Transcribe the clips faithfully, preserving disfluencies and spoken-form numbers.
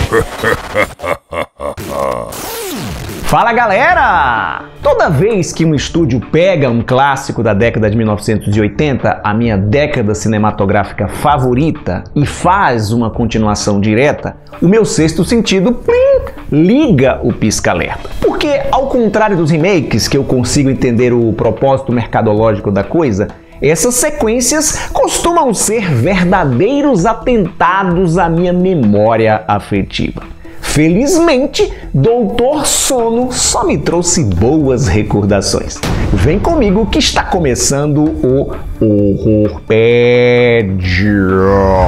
Fala galera! Toda vez que um estúdio pega um clássico da década de mil novecentos e oitenta, a minha década cinematográfica favorita, e faz uma continuação direta, o meu sexto sentido plim, liga o pisca-alerta. Porque, ao contrário dos remakes, que eu consigo entender o propósito mercadológico da coisa, essas sequências costumam ser verdadeiros atentados à minha memória afetiva. Felizmente, Doutor Sono só me trouxe boas recordações. Vem comigo que está começando o Horrorpédia.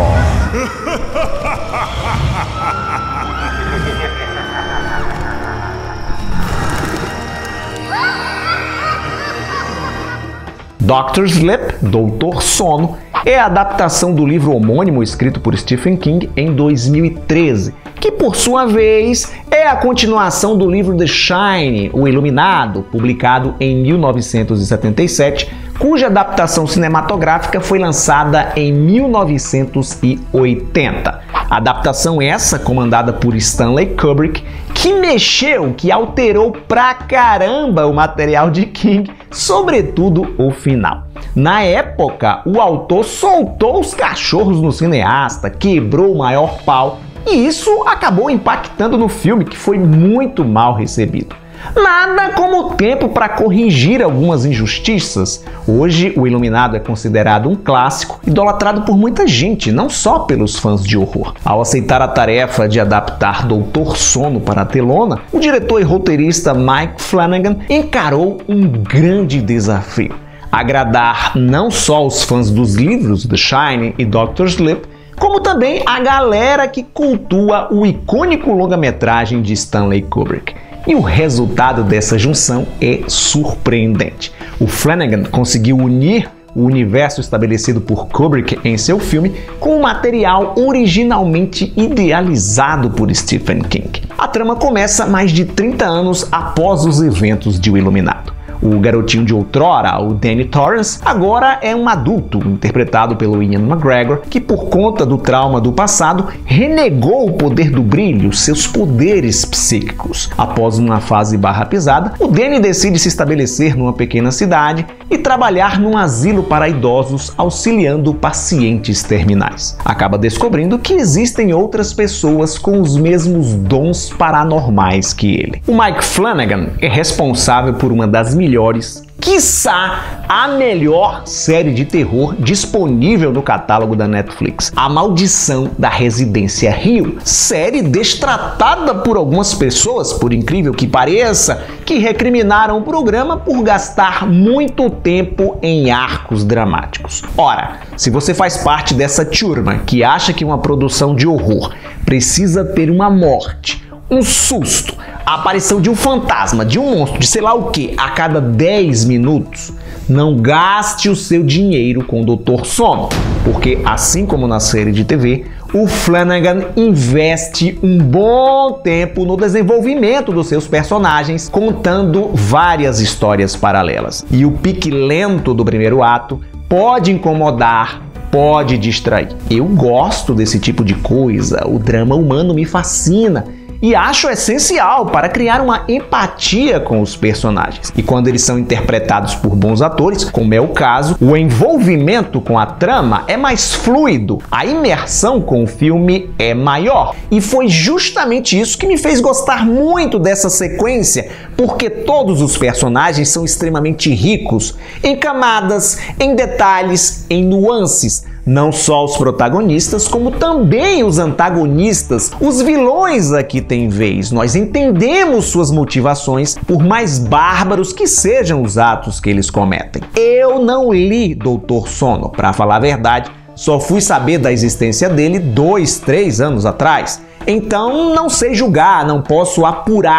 doutor Sleep, Doutor Sono, é a adaptação do livro homônimo escrito por Stephen King em dois mil e treze, que por sua vez é a continuação do livro The Shining, O Iluminado, publicado em mil novecentos e setenta e sete, cuja adaptação cinematográfica foi lançada em mil novecentos e oitenta. Adaptação essa comandada por Stanley Kubrick, que mexeu, que alterou pra caramba o material de King, sobretudo o final. Na época, o autor soltou os cachorros no cineasta, quebrou o maior pau, e isso acabou impactando no filme, que foi muito mal recebido. Nada como tempo para corrigir algumas injustiças. Hoje, O Iluminado é considerado um clássico, idolatrado por muita gente, não só pelos fãs de horror. Ao aceitar a tarefa de adaptar Doutor Sono para a telona, o diretor e roteirista Mike Flanagan encarou um grande desafio: agradar não só os fãs dos livros The Shining e doutor Sleep, como também a galera que cultua o icônico longa-metragem de Stanley Kubrick. E o resultado dessa junção é surpreendente. O Flanagan conseguiu unir o universo estabelecido por Kubrick em seu filme com o material originalmente idealizado por Stephen King. A trama começa mais de trinta anos após os eventos de O Iluminado. O garotinho de outrora, o Danny Torrance, agora é um adulto, interpretado pelo Ian McGregor, que por conta do trauma do passado, renegou o poder do brilho, seus poderes psíquicos. Após uma fase barra pisada, o Danny decide se estabelecer numa pequena cidade e trabalhar num asilo para idosos, auxiliando pacientes terminais. Acaba descobrindo que existem outras pessoas com os mesmos dons paranormais que ele. O Mike Flanagan é responsável por uma das milhões melhores, quiçá a melhor série de terror disponível no catálogo da Netflix, A Maldição da Residência Hill, série destratada por algumas pessoas, por incrível que pareça, que recriminaram o programa por gastar muito tempo em arcos dramáticos. Ora, se você faz parte dessa turma que acha que uma produção de horror precisa ter uma morte, um susto, a aparição de um fantasma, de um monstro, de sei lá o que, a cada dez minutos, não gaste o seu dinheiro com Doutor Sono, porque assim como na série de T V, o Flanagan investe um bom tempo no desenvolvimento dos seus personagens, contando várias histórias paralelas. E o pique lento do primeiro ato pode incomodar, pode distrair. Eu gosto desse tipo de coisa, o drama humano me fascina, e acho essencial para criar uma empatia com os personagens. E quando eles são interpretados por bons atores, como é o caso, o envolvimento com a trama é mais fluido, a imersão com o filme é maior. E foi justamente isso que me fez gostar muito dessa sequência, porque todos os personagens são extremamente ricos em camadas, em detalhes, em nuances. Não só os protagonistas, como também os antagonistas, os vilões aqui têm vez. Nós entendemos suas motivações, por mais bárbaros que sejam os atos que eles cometem. Eu não li Doutor Sono, para falar a verdade, só fui saber da existência dele dois, três anos atrás. Então não sei julgar, não posso apurar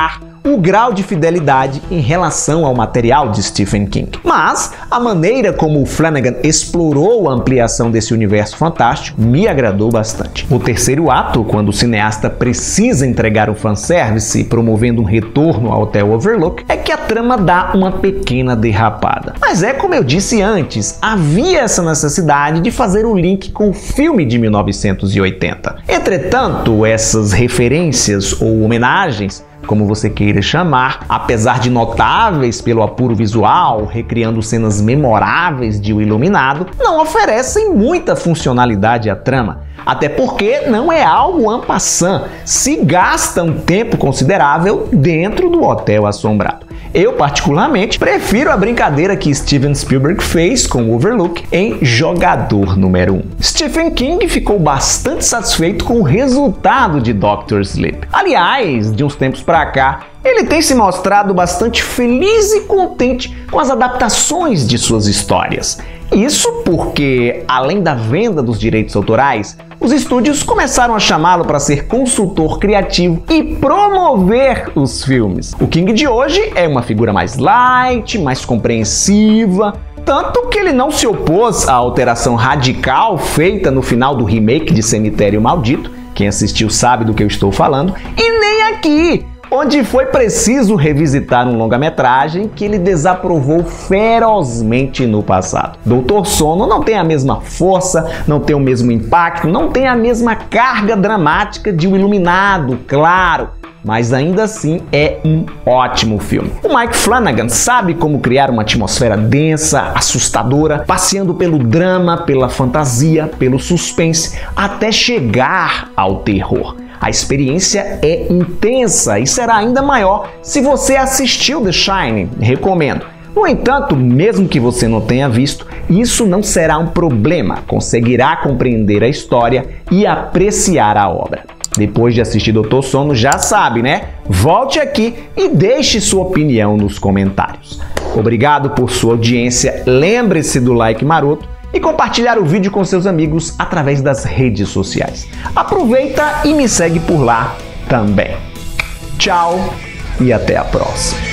o grau de fidelidade em relação ao material de Stephen King. Mas a maneira como o Flanagan explorou a ampliação desse universo fantástico me agradou bastante. O terceiro ato, quando o cineasta precisa entregar o fanservice promovendo um retorno ao Hotel Overlook, é que a trama dá uma pequena derrapada. Mas é como eu disse antes, havia essa necessidade de fazer o link com o filme de mil novecentos e oitenta. Entretanto, essas referências ou homenagens, como você queira chamar, apesar de notáveis pelo apuro visual, recriando cenas memoráveis de O Iluminado, não oferecem muita funcionalidade à trama. Até porque não é algo en passant, se gasta um tempo considerável dentro do Hotel Assombrado. Eu, particularmente, prefiro a brincadeira que Steven Spielberg fez com o Overlook em Jogador Número um. Stephen King ficou bastante satisfeito com o resultado de doutor Sleep. Aliás, de uns tempos pra cá, ele tem se mostrado bastante feliz e contente com as adaptações de suas histórias. Isso porque, além da venda dos direitos autorais, os estúdios começaram a chamá-lo para ser consultor criativo e promover os filmes. O King de hoje é uma figura mais light, mais compreensiva, tanto que ele não se opôs à alteração radical feita no final do remake de Cemitério Maldito, quem assistiu sabe do que eu estou falando, e nem aqui, onde foi preciso revisitar um longa-metragem que ele desaprovou ferozmente no passado. doutor Sono não tem a mesma força, não tem o mesmo impacto, não tem a mesma carga dramática de O Iluminado, claro, mas ainda assim é um ótimo filme. O Mike Flanagan sabe como criar uma atmosfera densa, assustadora, passeando pelo drama, pela fantasia, pelo suspense, até chegar ao terror. A experiência é intensa e será ainda maior se você assistiu The Shining, recomendo. No entanto, mesmo que você não tenha visto, isso não será um problema, conseguirá compreender a história e apreciar a obra. Depois de assistir doutor Sono, já sabe, né? Volte aqui e deixe sua opinião nos comentários. Obrigado por sua audiência, lembre-se do like maroto e compartilhar o vídeo com seus amigos através das redes sociais. Aproveita e me segue por lá também. Tchau e até a próxima.